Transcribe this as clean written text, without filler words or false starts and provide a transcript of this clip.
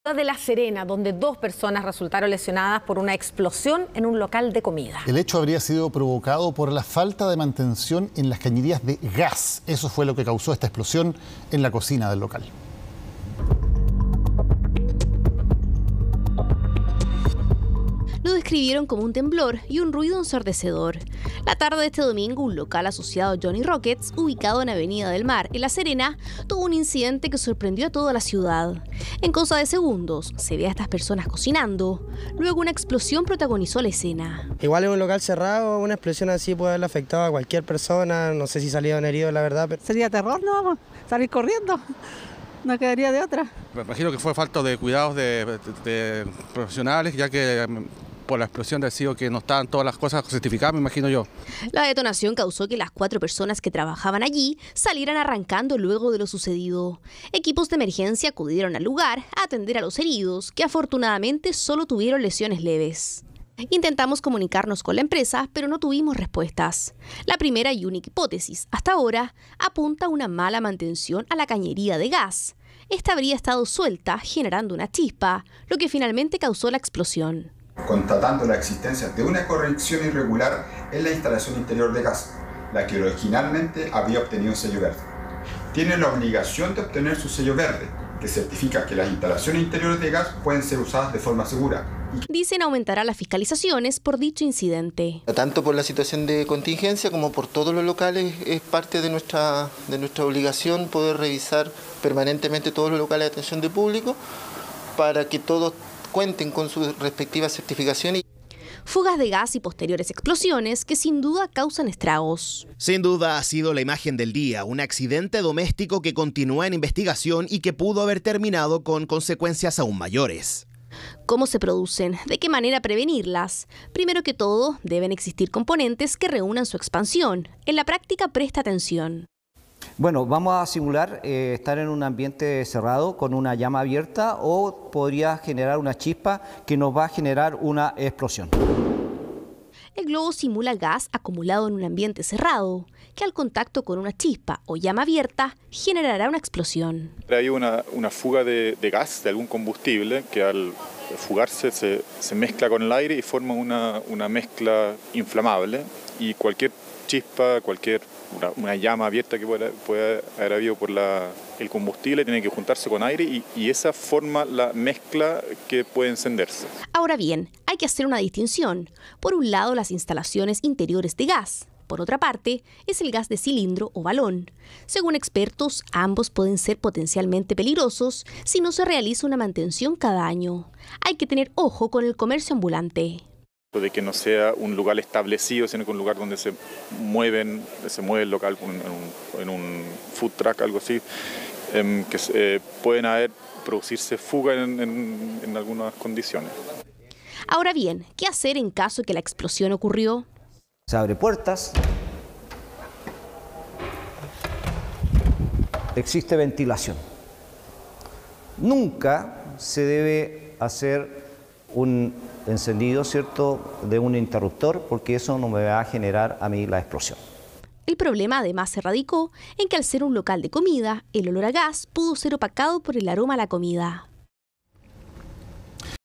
De La Serena, donde 2 personas resultaron lesionadas por una explosión en un local de comida. El hecho habría sido provocado por la falta de mantención en las cañerías de gas. Eso fue lo que causó esta explosión en la cocina del local. Lo describieron como un temblor y un ruido ensordecedor. La tarde de este domingo, un local asociado a Johnny Rockets, ubicado en Avenida del Mar, en La Serena, tuvo un incidente que sorprendió a toda la ciudad. En cosa de segundos, se ve a estas personas cocinando. Luego una explosión protagonizó la escena. Igual en un local cerrado, una explosión así puede haberle afectado a cualquier persona. No sé si salieron heridos, la verdad. Pero... Sería terror, ¿no? Salir corriendo. No quedaría de otra. Me imagino que fue falta de cuidados de profesionales, ya que por la explosión de sido que no estaban todas las cosas certificadas, me imagino yo. La detonación causó que las 4 personas que trabajaban allí salieran arrancando luego de lo sucedido. Equipos de emergencia acudieron al lugar a atender a los heridos, que afortunadamente solo tuvieron lesiones leves. Intentamos comunicarnos con la empresa, pero no tuvimos respuestas. La primera y única hipótesis, hasta ahora, apunta a una mala mantención a la cañería de gas. Esta habría estado suelta, generando una chispa, lo que finalmente causó la explosión. Constatando la existencia de una corrección irregular en la instalación interior de gas, la que originalmente había obtenido un sello verde. Tiene la obligación de obtener su sello verde, que certifica que las instalaciones interiores de gas pueden ser usadas de forma segura. Dicen aumentará las fiscalizaciones por dicho incidente. Tanto por la situación de contingencia como por todos los locales es parte de nuestra obligación poder revisar permanentemente todos los locales de atención de público para que todos cuenten con sus respectivas certificaciones. Fugas de gas y posteriores explosiones que sin duda causan estragos. Sin duda ha sido la imagen del día, un accidente doméstico que continúa en investigación y que pudo haber terminado con consecuencias aún mayores. ¿Cómo se producen? ¿De qué manera prevenirlas? Primero que todo, deben existir componentes que reúnan su expansión. En la práctica, presta atención. Bueno, vamos a simular estar en un ambiente cerrado con una llama abierta o podría generar una chispa que nos va a generar una explosión. El globo simula gas acumulado en un ambiente cerrado, que al contacto con una chispa o llama abierta generará una explosión. Hay una fuga de gas, de algún combustible, que al fugarse se mezcla con el aire y forma una mezcla inflamable. Y cualquier chispa, una llama abierta que pueda haber habido por el combustible tiene que juntarse con aire y esa forma la mezcla que puede encenderse. Ahora bien, hay que hacer una distinción. Por un lado, las instalaciones interiores de gas. Por otra parte, es el gas de cilindro o balón. Según expertos, ambos pueden ser potencialmente peligrosos si no se realiza una mantención cada año. Hay que tener ojo con el comercio ambulante. De que no sea un lugar establecido, sino que un lugar donde se mueve el local en un food truck, algo así, que pueden producirse fuga en algunas condiciones. Ahora bien, ¿qué hacer en caso de que la explosión ocurrió? Se abre puertas, existe ventilación. Nunca se debe hacer un encendido, ¿cierto?, de un interruptor, porque eso no me va a generar a mí la explosión. El problema además se radicó en que al ser un local de comida, el olor a gas pudo ser opacado por el aroma a la comida.